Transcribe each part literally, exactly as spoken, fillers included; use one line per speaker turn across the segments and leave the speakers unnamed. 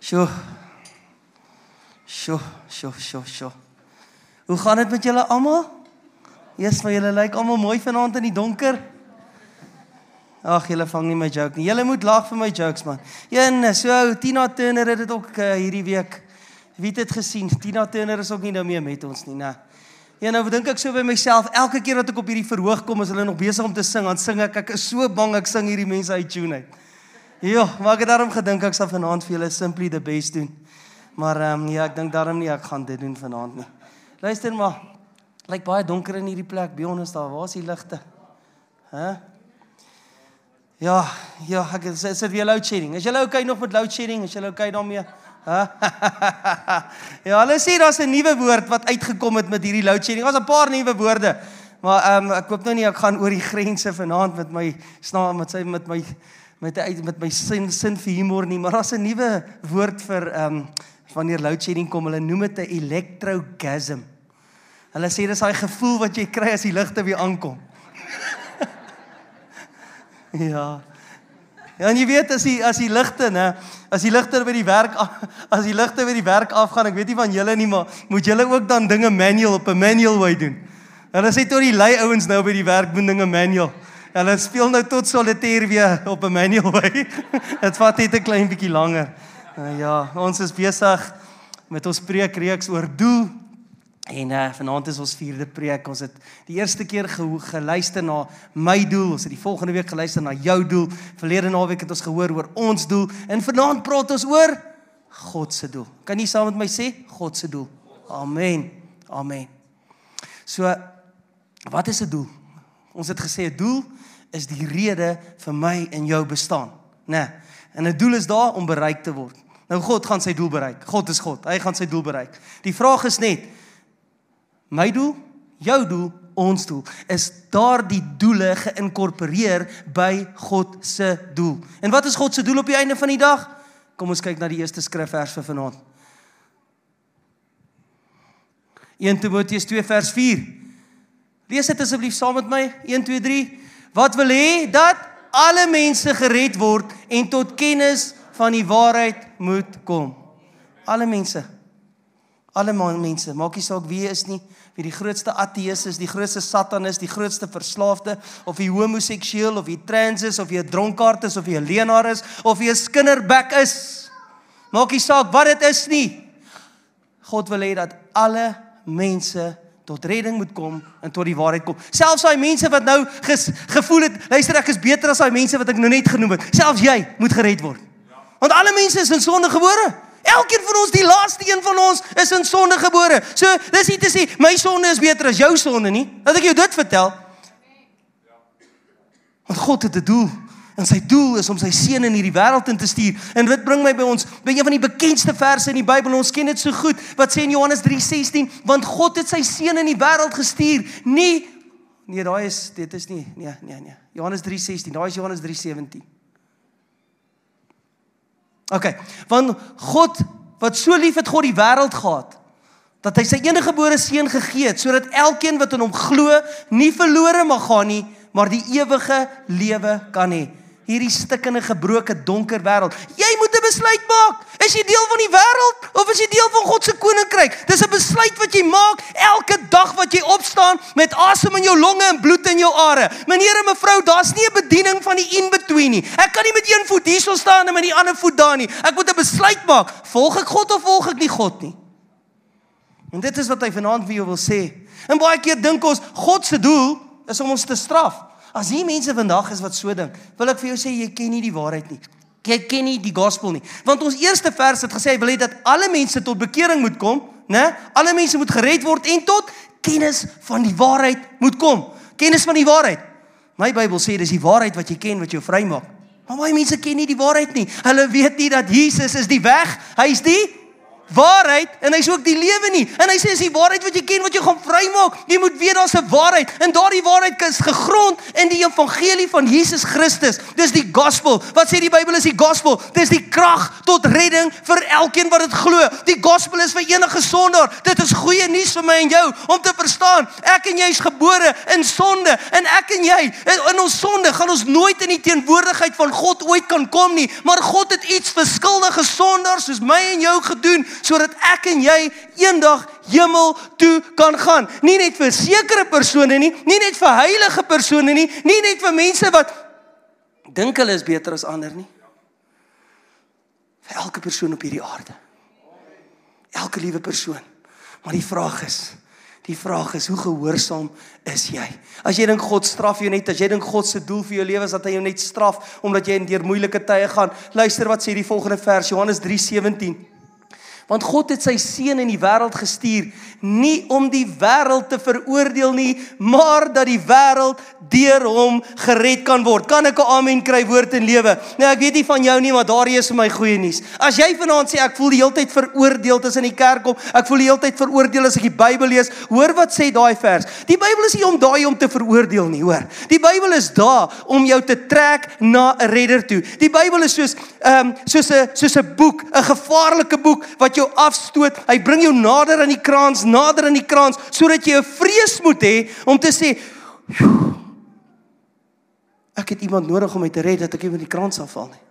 Sjoe. Sjoe, sjoe, sjoe, sjoe. Hoe gaan het met julle almal? Yes, maar julle lyk almal mooi vanaand in die donker. Ag, julle vang nie my joke nie. Julle moet lag vir my jokes, man. En so, Tina Turner het dit ook uh, hierdie week. Wie het dit gesien? Tina Turner is ook nie nou meer met ons nie, né? Ja, nou dink ek so by myself, elke keer wat ek op hierdie verhoog kom, as hulle nog besig om te sing, dan sing ek, ek is so bang ek sing hierdie mense uit tune uit. Ja, maar ek het daarom gedink ek sal vanaand vir julle Simply the Best doen. Maar um, ja, ek dink daarom nie ek gaan dit doen vanaand nie. Luister maar, lyk baie donker in hierdie plek, by ons daar, waar is die ligte? Huh? Ja, ja, ek is, is dit weer load shedding. Is julle okay nog met load shedding? Is julle okay daarmee? Huh? Ja, hulle sê daar's 'n nuwe woord wat uitgekom het met hierdie load shedding. Daar's 'n paar nuwe woorde. Maar um, ek hoop nou nie ek gaan oor die grense vanaand met my snaam met sy met my met my met my sin sin vir humor nie, maar daar's 'n nuwe woord vir um wanneer load shedding kom. Hulle noem dit 'n electrogasm. Hulle sê dis daai gevoel wat jy kry as die ligte weer aankom. Ja. Ja, en jy weet as die as die ligte, né, as die ligte by die werk as die ligte by die werk afgaan, ek weet nie van julle nie, maar moet julle ook dan dinge manual op 'n manual way doen. Hulle sê tot die lui ouens nou by die werk doen dinge manual. Hulle speel nou tot solitaire weer op 'n manual way. Dit vat net 'n klein bietjie langer. Uh, ja, ons is besig met ons preekreeks oor doel. En uh, vanaand is ons vierde preek. Ons het die eerste keer ge geluister na my doel. Ons het die volgende week geluister na jou doel. Verlede naweek het ons gehoor oor ons doel. En vanaand praat ons oor God se doel. Kan jy saam met my sê? God se doel. Amen. Amen. So, wat is 'n doel? Ons het gesê 'n doel is die rede vir my en jou bestaan. Nee. En 'n doel is daar om bereik te word. Nou God gaan sy doel bereik. God is God. Hy gaan sy doel bereik. Die vraag is net, my doel, jou doel, ons doel, is daar die doele geïnkorporeer by God se doel. En wat is God se doel op die einde van die dag? Kom ons kyk na die eerste skrifvers vir vanaand. Eerste Timoteus twee vers vier. Lees dit asseblief saam met my. een, twee, drie. Wat wil hê dat alle mense gered word en tot kennis van die waarheid moet kom. Alle mense. Alle mense, maak nie saak wie is nie, wie die grootste ateïs is, die grootste satan is, die grootste verslaafde, of jy homoseksueel, of jy trans is, of jy 'n dronkaard is, of jy 'n leienaar is, of jy 'n skinderbek is. Maak nie saak wat dit is nie. God wil hê dat alle mense tot redding moet kom en tot die waarheid kom. Selfs daai mense wat nou ges, gevoel het, luister ek is beter as daai mense wat ek nou net genoem het. Selfs jy moet gered word. Want alle mense is in sonde gebore. Elkeen van ons, die laaste een van ons, is in sonde gebore. So, dis nie te sê, my sonde is beter as jou sonde nie. Laat ek jou dit vertel. Want God het 'n doel. En sy doel is om sy seun in hierdie wêreld in te stuur. En dit bring my by ons, by een van die bekendste verse in die Bybel. Ons ken dit so goed. Wat sê in Johannes drie sestien? Want God het sy seun in die wêreld gestuur. Nie, nee, daai is, dit is nie, nee, nee, nee. Johannes drie sestien, daai is Johannes drie sewentien. Okay, want God, wat so lief het God die wêreld gehad, dat hy sy enige gebore seun gegee het, sodat elkeen wat in hom glo, nie verlore mag gaan nie, maar die ewige lewe kan hê. Hierdie stikkende, gebroke, donker wêreld. Jy moet 'n besluit maak. Is jy deel van die wêreld of is jy deel van God se koninkryk? Dis 'n besluit wat jy maak elke dag wat jy opstaan met asem in jou longe en bloed in jou are. Meneer en mevrou, daar's nie 'n bediening van die in-between nie. Ek kan nie met een voet hierso staan en met die ander voet daar nie. Ek moet 'n besluit maak. Volg ek God of volg ek nie God nie? En dit is wat hy vanaand vir jou wil sê. En baie keer dink ons, God se doel is om ons te straf. As hier mense vandag is wat so dink, wil ek vir jou sê, jy ken nie die waarheid nie. Jy ken nie die gospel nie. Want ons eerste vers het gesê, hy wil hê dat alle mense tot bekering moet kom, né? Alle mense moet gered word en tot kennis van die waarheid moet kom. Kennis van die waarheid. My Bybel sê, dis die waarheid wat jy ken, wat jou vry maak. Maar baie mense ken nie die waarheid nie. Hulle weet nie dat Jesus is die weg, hy is die waarheid en hy's ook die lewe nie. En hy sê, is die waarheid wat jy ken, wat jy gaan vrymaak. Jy moet weet, daar's 'n waarheid. En daardie waarheid is gegrond in die evangelie van Jesus Christus. Dis die gospel. Wat sê die Bybel is die gospel? Dis die krag tot redding vir elkeen wat dit glo. Die gospel is vir enige sondaar. Dit is goeie nuus vir my en jou om te verstaan. Ek en jy is gebore in sonde. En ek en jy, in ons sonde, gaan ons nooit in die teenwoordigheid van God ooit kan kom nie. Maar God het iets vir skuldige sondaars soos my en jou gedoen, sodat ek en jy eendag hemel toe kan gaan. Nie net vir sekere persone nie, nie net vir heilige persone nie, nie net vir mense wat dink hulle is beter as ander nie. Vir elke persoon op hierdie aarde. Elke liewe persoon. Maar die vraag is, die vraag is, hoe gehoorsaam is jy? As jy dink God straf jou net, as jy dink God se doel vir jou lewe is dat hy jou net straf, omdat jy in deur moeilike tye gaan, luister wat sê die volgende vers, Johannes drie sewentien. Want God het sy seun in die wêreld gestuur, nie om die wêreld te veroordeel nie, maar dat die wêreld deur hom gered kan word. Kan ek 'n amen kry, woord en lewe? Nou ek weet nie van jou nie, maar daar is vir my goeie nuus. As jy vanaand sê ek voel die hele tyd veroordeel as in die kerk kom, ek voel die hele tyd veroordeel as ek die Bybel lees, hoor wat sê daai vers. Die Bybel is nie om daai om te veroordeel nie, hoor. Die Bybel is daar om jou te trek na 'n redder toe. Die Bybel is soos ehm um, soos 'n soos 'n boek, 'n gevaarlike boek wat jou afstoot. Hy bring jou nader aan die kraans, nader aan die kraans, sodat jy 'n vrees moet hê om te sê, ek het iemand nodig om my te red, dat ek nie met die kraans afval nie.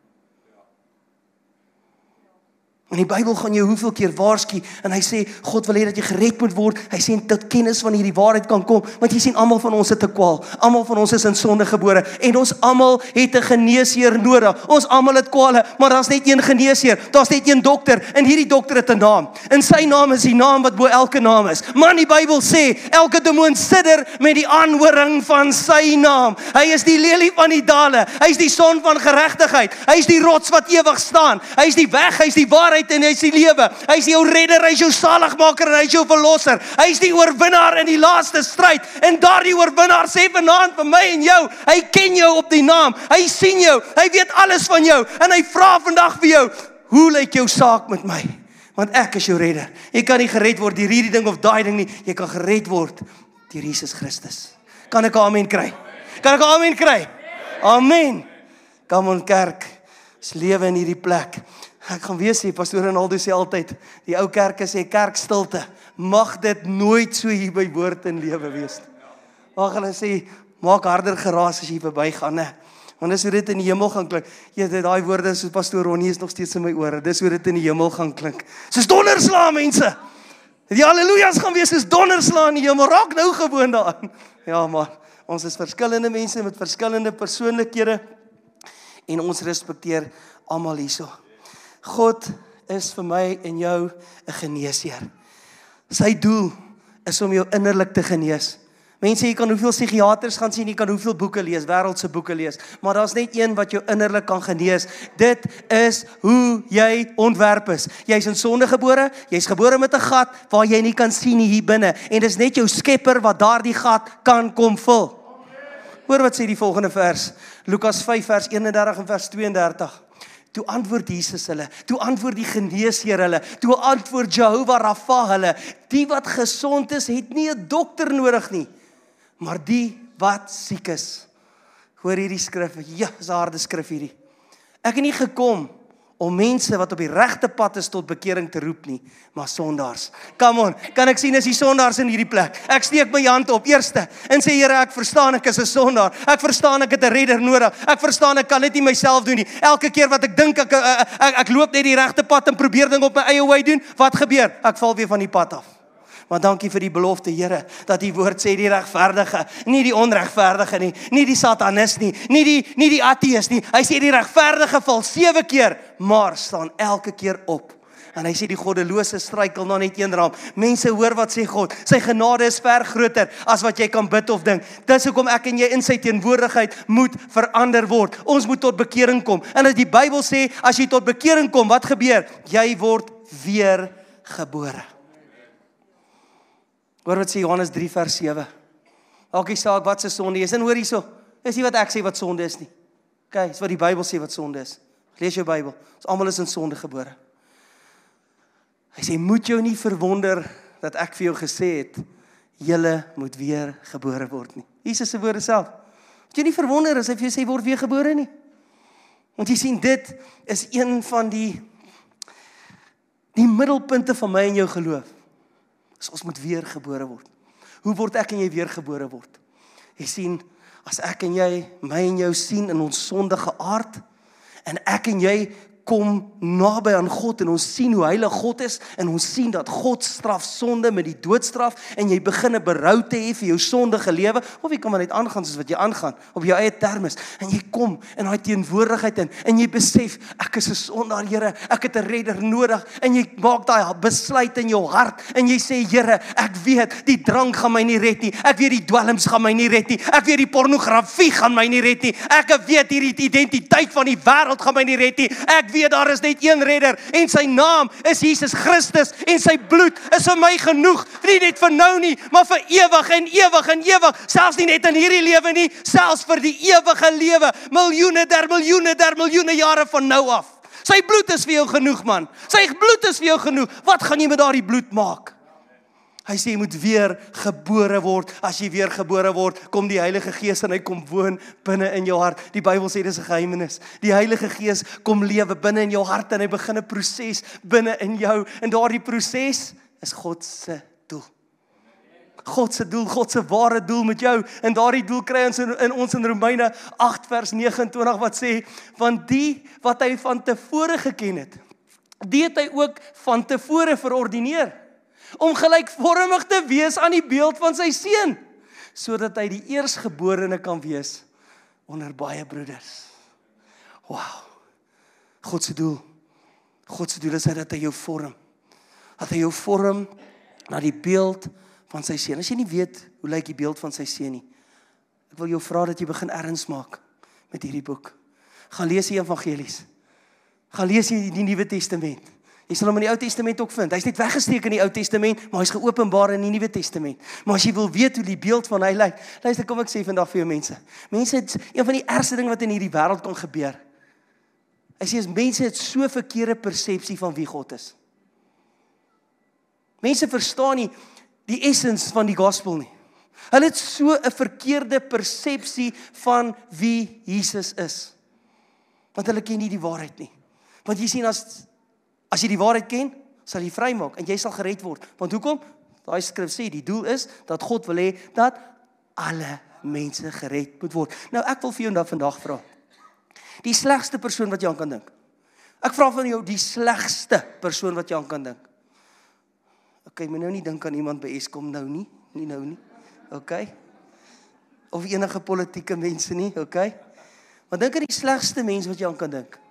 En die Bybel gaan jou hoeveel keer waarsku, en hy sê, God wil hê dat jy gered moet word, hy sê, dat kennis van hierdie waarheid kan kom, want jy sien, almal van ons het 'n kwaal, almal van ons is in sonde gebore, en ons almal het 'n geneesheer nodig, ons almal het kwale, maar daar's net een geneesheer, daar's net een dokter, en hierdie dokter het 'n naam, en sy naam is die naam wat bo elke naam is, man die Bybel sê, elke demoon sidder met die aanhoring van sy naam, hy is die lelie van die dale, hy is die son van geregtigheid, hy is die rots wat ewig staan, hy is die weg, hy is die waarheid, en hy is die lewe, hy is jou redder, hy is jou saligmaker en hy is jou verlosser, hy is die oorwinnaar in die laaste stryd, en daardie oorwinnaar sê vanaand vir my en jou, hy ken jou op die naam, hy sien jou, hy weet alles van jou, en hy vra vandag vir jou, hoe lyk jou saak met my? Want ek is jou redder, jy kan nie gered word deur hierdie ding of daai ding nie, jy kan gered word deur Jesus Christus. Kan ek 'n amen kry? Kan ek 'n amen kry? Amen. Kom ons kerk, ons lewe in hierdie plek. Ek gaan weer sê, pastoor Ronaldo sê altyd, die ou kerke sê kerkstilte, mag dit nooit so hier by woord en lewe wees. Mag hulle sê, maak harder geraas as jy verbygaan, né? Want dis hoe dit in die hemel gaan klink. Ja, daai woorde soos pastoor Ronnie is nog steeds in my ore. Dis hoe dit in die hemel gaan klink. Soos donderslae, mense. Die halleluja's gaan wees soos donderslae in die hemel. Raak nou gewoon daaraan. Ja, maar ons is verskillende mense met verskillende persoonlikhede en ons respekteer almal hierso. God is vir my en jou 'n geneesheer. Sy doel is om jou innerlik te genees. Mense, jy kan hoeveel psigiaters gaan sien, jy kan hoeveel boeke lees, wêreldse boeke lees, maar daar's net een wat jou innerlik kan genees. Dit is hoe jy ontwerp is. Jy's in sonde gebore, jy's gebore met 'n gat waar jy nie kan sien nie hier binne, en dis net jou Skepper wat daardie gat kan kom vul. Hoor wat sê die volgende vers, Lukas vyf vers eenendertig en vers tweeëndertig. Toe antwoord Jesus hulle, toe antwoord die geneesheer hulle, toe antwoord Jehovah Rapha hulle, die wat gesond is, het nie 'n dokter nodig nie, maar die wat siek is. Hoor hierdie skrif, ja, is 'n harde skrif hierdie. Ek het nie gekom om mense wat op die regte pad is tot bekering te roep nie, maar sondaars. Come on, kan ek sien as die sondaars in hierdie plek? Ek steek my hand op, eerste, en sê, Here, ek verstaan ek is 'n sondaar, ek verstaan ek het 'n redder nodig, ek verstaan ek kan dit nie myself doen nie, elke keer wat ek dink ek, ek, ek, ek loop net die regte pad en probeer ding op my eie wy doen, wat gebeur? Ek val weer van die pad af. Maar dankie vir die belofte, Here, dat die woord sê die regverdige, nie die onregverdige nie, nie die satanis nie, nie die, nie die ateïs nie. Hy sê die regverdige val sewe keer, maar staan elke keer op. En hy sê die goddelose struikel na net een raam. Mense, hoor wat sê God, sy genade is ver groter as wat jy kan bid of dink. Dis hoekom ek en jy in sy teenwoordigheid moet verander word. Ons moet tot bekering kom. En as die Bybel sê, as jy tot bekering kom, wat gebeur? Jy word weer gebore. Hoor wat sê Johannes drie vers sewe. Elke saak wat se sonde is. En hoor hierso, is nie wat ek sê wat sonde is nie. Okay, is wat die Bybel sê wat sonde is. Lees jou Bybel. Ons almal is in sonde gebore. Hy sê, moet jou nie verwonder dat ek vir jou gesê het, julle moet weer gebore word nie. Jesus se woorde self. Moet jy nie verwonder as hy vir jou sê, word weer gebore nie. Want jy sien, dit is een van die die middelpunte van my en jou geloof. Dus ons moet weer gebore word. Hoe word ek en jy weer gebore word? Jy sien, as ek en jy, my en jou sien in ons sondige aard, en ek en jy kom naby aan God, en ons sien hoe heilig God is, en ons sien dat God straf sonde met die doodstraf, en jy begin 'n berou te hê vir jou sondige lewe, of jy kan maar net aangaan soos wat jy aangaan, op jou eie termes, en jy kom in daai teenwoordigheid in, en jy besef, ek is 'n sondaar, Here, ek het 'n redder nodig, en jy maak daai besluit in jou hart, en jy sê, Here, ek weet, die drank gaan my nie red nie, ek weet die dwelms gaan my nie red nie, ek weet die pornografie gaan my nie red nie, ek weet hierdie identiteit van die wêreld gaan my nie red nie, ek weet daar is net een redder, en sy naam is Jesus Christus, en sy bloed is vir my genoeg, nie net vir nou nie, maar vir ewig en ewig en ewig, selfs nie net in hierdie lewe nie, selfs vir die ewige lewe, miljoene der miljoene der miljoene jare van nou af. Sy bloed is vir jou genoeg, man. Sy bloed is vir jou genoeg. Wat gaan jy met daardie bloed maak? Hy sê, jy moet weer gebore word. As jy weer gebore word, kom die Heilige Gees en hy kom woon binne in jou hart. Die Bybel sê, dit is 'n geheimnis. Die Heilige Gees kom lewe binne in jou hart en hy begin 'n proses binne in jou. En daardie proses is God se doel. God se doel, God se ware doel met jou. En daardie doel kry ons in, in ons in Romeine agt vers nege en twintig wat sê, want die wat hy van tevore geken het, die het hy ook van tevore verordineer, om gelykvormig te wees aan die beeld van sy seun, sodat hy die eersgeborene kan wees onder baie broeders. Wow. God se doel. God se doel is dat hy jou vorm. Dat hy jou vorm na die beeld van sy seun. As jy nie weet hoe lyk die beeld van sy seun nie, ek wil jou vra dat jy begin erns maak met hierdie boek. Gaan lees die evangelies. Gaan lees die, die Nuwe Testament. Jy sal hom in die Ou Testament ook vind. Hy's net weggesteek in die Ou Testament, maar hy's geopenbaar in die Nuwe Testament. Maar as jy wil weet hoe die beeld van hy lyk, luister, kom ek sê vandag vir jou mense. Mense het een van die ergste dinge wat in hierdie wêreld kan gebeur. Hy sê, mense het so verkeerde persepsie van wie God is. Mense verstaan nie die essence van die gospel nie. Hulle het so 'n verkeerde persepsie van wie Jesus is. Want hulle ken nie die waarheid nie. Want jy sien, as As jy die waarheid ken, sal jy vry maak en jy sal gered word. Want hoekom? Daai skrif sê, die doel is dat God wil hê dat alle mense gered moet word. Nou ek wil vir jou nou vandag vra. Die slegste persoon wat jy aan kan dink. Ek vra van jou die slegste persoon wat jy aan kan dink. OK, moet nou nie dink aan iemand by Eskom nou nie, nie nou nie. OK? Of enige politieke mense nie, OK? Maar dink aan die slegste mens wat jy aan kan dink.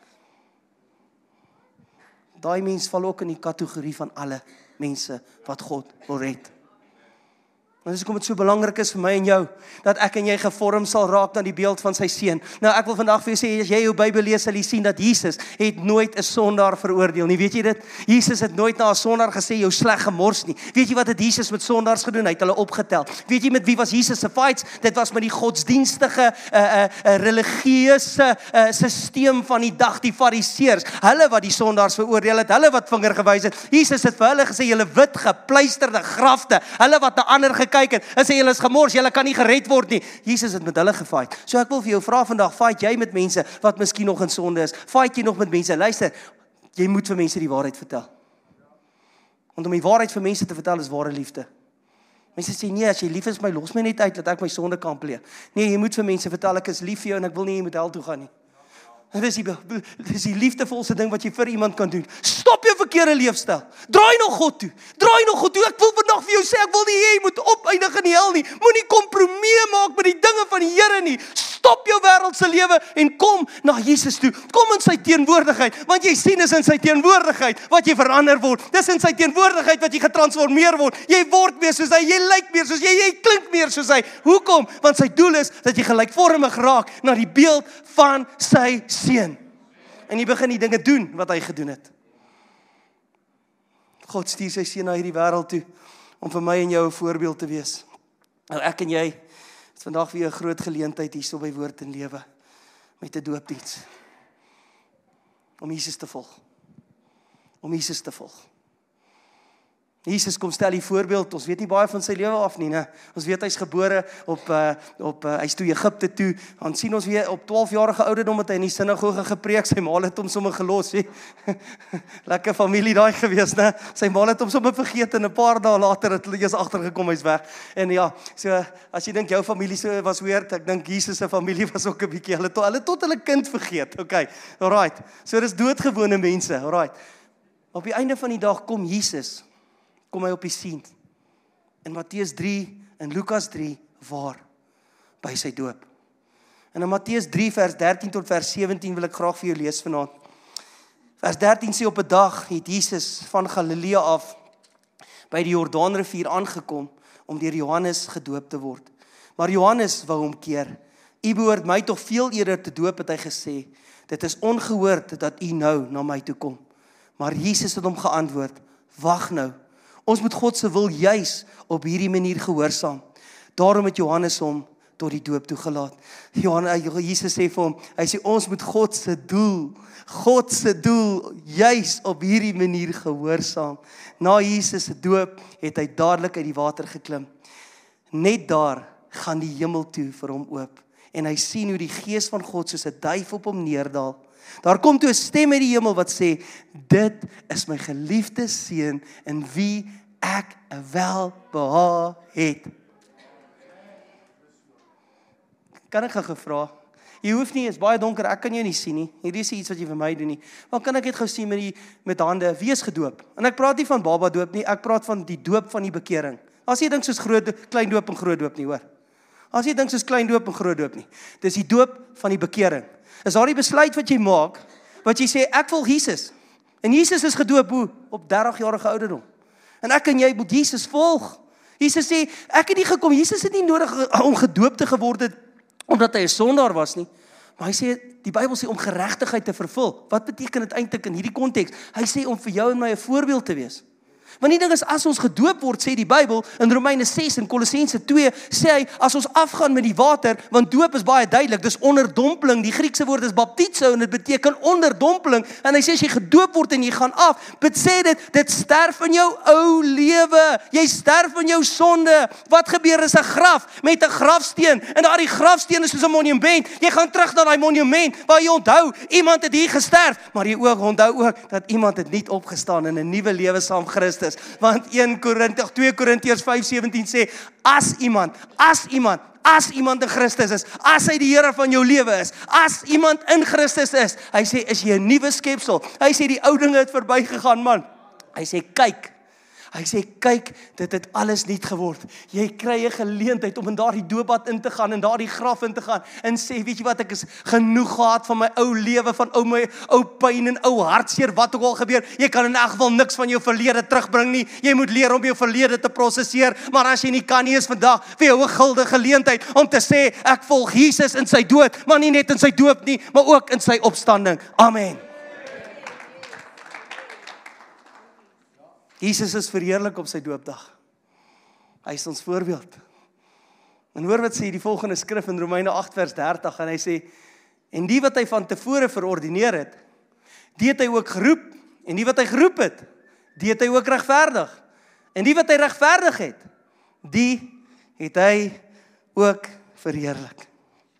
Daai mens val ook in die kategorie van alle mense wat God wil red. En dis hoekom dit so belangrik is vir my en jou, dat ek en jy gevorm sal raak na die beeld van sy seun. Nou ek wil vandag vir jou sê, as jy jou Bybel lees, sal jy sien dat Jesus het nooit 'n sondaar veroordeel nie. Weet jy dit? Jesus het nooit na 'n sondaar gesê, jou sleg gemors nie. Weet jy wat het Jesus met sondaars gedoen? Hy het hulle opgetel. Weet jy met wie was Jesus se fights? Dit was met die godsdienstige, uh, uh, uh, religieuse uh, stelsel van die dag, die fariseërs. Hulle wat die sondaars veroordeel het, hulle wat vinger gewys het. Jesus het vir hulle gesê, julle wit gepleisterde grafte, hulle wat 'n ander kyk het, en sê, julle is gemors, julle kan nie gered word nie. Jesus het met hulle gefight. So ek wil vir jou vra vandag, fight jy met mense wat miskien nog in sonde is? Fight jy nog met mense? Luister, jy moet vir mense die waarheid vertel. Want om die waarheid vir mense te vertel is ware liefde. Mense sê, nee, as jy lief is my, los my net uit, dat ek my sonde kan pleeg. Nee, jy moet vir mense vertel, ek is lief vir jou, en ek wil nie jy moet hel toe gaan nie. En dis die, dis die liefdevolste ding wat jy vir iemand kan doen. Stop jou verkeerde leefstyl. Draai nog God toe. Draai nog God toe. Ek wil vandag vir jou sê, ek wil nie hê jy moet opeindig in die hel nie. Moenie kompromie maak met die dinge van die Here nie. Stop jou wêreldse lewe en kom na Jesus toe. Kom in sy teenwoordigheid, want jy sien is in sy teenwoordigheid wat jy verander word. Dis in sy teenwoordigheid wat jy getransformeer word. Jy word meer soos hy, jy lyk meer soos hy, jy klink meer soos hy. Hoekom? Want sy doel is dat jy gelykvormig raak na die beeld van sy seun. En jy begin die dinge doen wat hy gedoen het. God stuur sy seun na hierdie wêreld toe om vir my en jou 'n voorbeeld te wees. Nou ek en jy het vandag weer 'n groot geleentheid hierso by Woord en Lewe met 'n doopdiens. Om Jesus te volg. Om Jesus te volg. Jesus kom stel die voorbeeld, ons weet nie baie van sy lewe af nie, ne? Ons weet hy's gebore op, uh, op uh, hy's toe Egipte toe, dan sien ons weer op twaalfjarige ouderdom het hy in die sinagoge gepreek, sy maal het hom sommer gelos, he. Lekker familie daai gewees, ne? Sy maal het hom sommer vergeet en 'n paar dae later het hulle eers agtergekom hy's weg. En ja, so as jy dink jou familie so was weird, ek dink Jesus se familie was ook 'n bietjie, hulle tot hulle tot hulle kind vergeet. Okay. Alright. So dis doodgewone mense, alright. Op die einde van die dag kom Jesus kom hy op die sien. In Matteus drie en Lukas drie waar? By sy doop. En in Matteus drie vers dertien tot vers sewentien wil ek graag vir jou lees vanaand. Vers dertien sê op 'n dag het Jesus van Galilea af by die Jordaanrivier aangekom om deur Johannes gedoop te word. Maar Johannes wou hom keer. U behoort my tog veel eerder te doop, het hy gesê. Dit is ongehoord dat u nou na my toe kom. Maar Jesus het hom geantwoord, wag nou. Ons moet God se wil juis op hierdie manier gehoorsaam. Daarom het Johannes hom tot die doop toegelaat. Johannes, Jesus sê vir hom, hy sê ons moet God se doel, God se doel juis op hierdie manier gehoorsaam. Na Jesus se doop het hy dadelik uit die water geklim. Net daar gaan die hemel toe vir hom oop. En hy sien hoe die gees van God soos 'n duif op hom neerdal. Daar kom toe 'n stem uit die hemel wat sê, dit is my geliefde seun in wie ek 'n welbehae het. Kan ek gou gevra? Jy hoef nie, is baie donker, ek kan jou nie sien nie. Hierdie is iets wat jy vir my doen nie. Maar kan ek net gou sien met die met hande, wie is gedoop? En ek praat nie van baba doop nie, ek praat van die doop van die bekering. As jy dink soos groot klein doop en groot doop nie, hoor. As jy dink soos klein doop en groot doop nie. Dis die doop van die bekering. Is daar die besluit wat jy maak, wat jy sê, ek volg Jesus. En Jesus is gedoop hoe? Op dertig-jarige ouderdom. En ek en jy moet Jesus volg. Jesus sê, ek het nie gekom, Jesus het nie nodig om gedoop te geword het, omdat hy 'n sondaar was nie. Maar hy sê, die Bybel sê om geregtigheid te vervul. Wat beteken dit eintlik in hierdie konteks? Hy sê om vir jou en my 'n voorbeeld te wees. Want die ding is, as ons gedoop word, sê die Bybel, in Romeine ses en Kolossense twee, sê hy, as ons afgaan met die water, want doop is baie duidelik, dis onderdompeling, die Griekse woord is baptizo, en dit beteken onderdompeling, en hy sê, as jy gedoop word en jy gaan af, bet sê dit, dit sterf in jou ou lewe, jy sterf in jou sonde, wat gebeur is 'n graf, met 'n grafsteen, en daar die grafsteen is soos 'n monument, jy gaan terug na die monument, waar jy onthou, iemand het hier gesterf, maar jy ook onthou ook, dat iemand het nie opgestaan in 'n nuwe lewe saam Christus. Want een Korintiërs, twee Korintiërs vyf sewentien sê, as iemand, as iemand, as iemand in Christus is, as hy die Here van jou lewe is, as iemand in Christus is, hy sê, is jy 'n nuwe skepsel. Hy sê, die ou dinge het verbygegaan, man. Hy sê, kyk, hy sê, kyk, dit het alles nuut geword. Jy kry 'n geleentheid om in daardie doopbad in te gaan, in daardie graf in te gaan, en sê, weet jy wat, ek is genoeg gehad van my ou lewe, van ou my ou pyn en ou hartseer, wat ook al gebeur, jy kan in elk geval niks van jou verlede terugbring nie, jy moet leer om jou verlede te prosesseer, maar as jy nie kan nie, is vandag vir jou 'n guldige geleentheid, om te sê, ek volg Jesus in sy dood, maar nie net in sy doop nie, maar ook in sy opstanding. Amen. Jesus is verheerlik op sy doopdag. Hy is ons voorbeeld. En hoor wat sê die volgende skrif in Romeine agt vers dertig, en hy sê, en die wat hy van tevore verordineer het, die het hy ook geroep, en die wat hy geroep het, die het hy ook regverdig. En die wat hy regverdig het, die het hy ook verheerlik.